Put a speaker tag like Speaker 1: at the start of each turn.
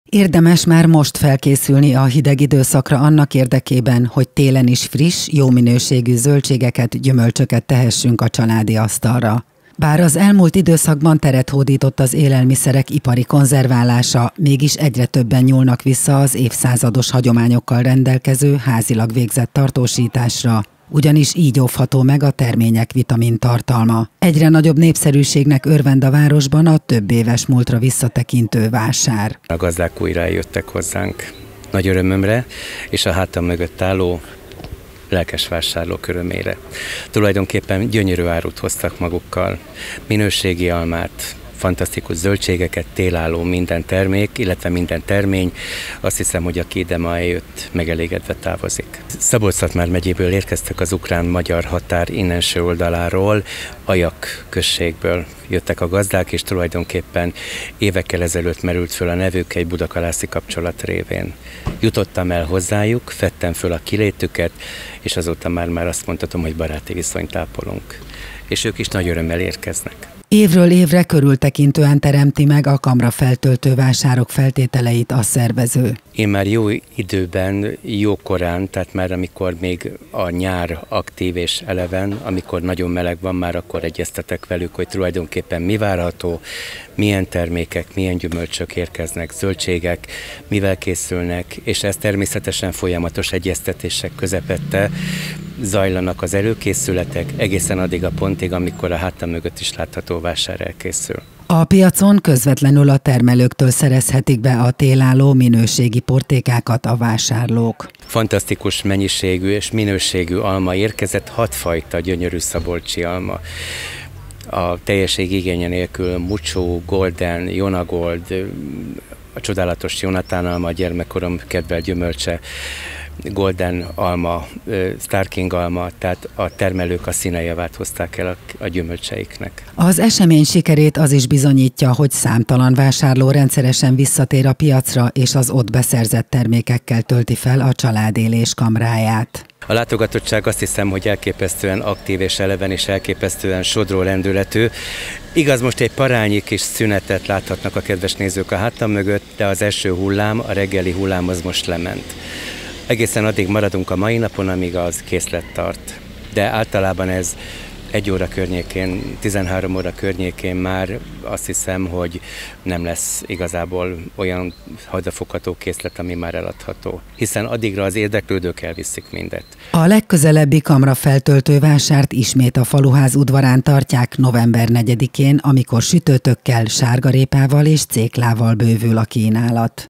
Speaker 1: Érdemes már most felkészülni a hideg időszakra annak érdekében, hogy télen is friss, jó minőségű zöldségeket, gyümölcsöket tehessünk a családi asztalra. Bár az elmúlt időszakban teret hódított az élelmiszerek ipari konzerválása, mégis egyre többen nyúlnak vissza az évszázados hagyományokkal rendelkező házilag végzett tartósításra, ugyanis így óvható meg a termények vitamintartalma. Egyre nagyobb népszerűségnek örvend a városban a több éves múltra visszatekintő vásár.
Speaker 2: A gazdák újra eljöttek hozzánk nagy örömömre, és a hátam mögött álló lelkes vásárlók örömére. Tulajdonképpen gyönyörű árut hoztak magukkal, minőségi almát, fantasztikus zöldségeket, télálló minden termék, illetve minden termény. Azt hiszem, hogy aki ide ma eljött, megelégedve távozik. Szabolcs-Szatmár megyéből érkeztek az ukrán-magyar határ innenső oldaláról, Ajak községből jöttek a gazdák, és tulajdonképpen évekkel ezelőtt merült föl a nevük egy budakalászi kapcsolat révén. Jutottam el hozzájuk, fedtem föl a kilétüket, és azóta már azt mondhatom, hogy baráti viszonyt ápolunk. És ők is nagy örömmel érkeznek.
Speaker 1: Évről évre körültekintően teremti meg a kamrafeltöltő vásárok feltételeit a szervező.
Speaker 2: Én már jó időben, jó korán, tehát már amikor még a nyár aktív és eleven, amikor nagyon meleg van, már akkor egyeztetek velük, hogy tulajdonképpen mi várható, milyen termékek, milyen gyümölcsök érkeznek, zöldségek, mivel készülnek, és ez természetesen folyamatos egyeztetések közepette zajlanak az előkészületek, egészen addig a pontig, amikor a hátam mögött is látható vásár elkészül.
Speaker 1: A piacon közvetlenül a termelőktől szerezhetik be a télálló minőségi portékákat a vásárlók.
Speaker 2: Fantasztikus mennyiségű és minőségű alma érkezett, 6 fajta gyönyörű szabolcsi alma. A teljesség igénye nélkül Mucsó, Golden, Jonagold, a csodálatos Jonathan alma, a gyermekkorom kedvelt gyümölcse, Golden alma, Star King alma, tehát a termelők a színejavát hozták el a gyümölcseiknek.
Speaker 1: Az esemény sikerét az is bizonyítja, hogy számtalan vásárló rendszeresen visszatér a piacra, és az ott beszerzett termékekkel tölti fel a családélés kamráját.
Speaker 2: A látogatottság azt hiszem, hogy elképesztően aktív és eleven, és elképesztően sodró lendületű. Igaz, most egy parányi kis szünetet láthatnak a kedves nézők a hátam mögött, de az első hullám, a reggeli hullám az most lement. Egészen addig maradunk a mai napon, amíg az készlet tart. De általában ez 1 óra környékén, 13 óra környékén már azt hiszem, hogy nem lesz igazából olyan hazafogható készlet, ami már eladható. Hiszen addigra az érdeklődők elviszik mindet.
Speaker 1: A legközelebbi kamrafeltöltő vásárt ismét a Faluház udvarán tartják november 4-én, amikor sütőtökkel, sárgarépával és céklával bővül a kínálat.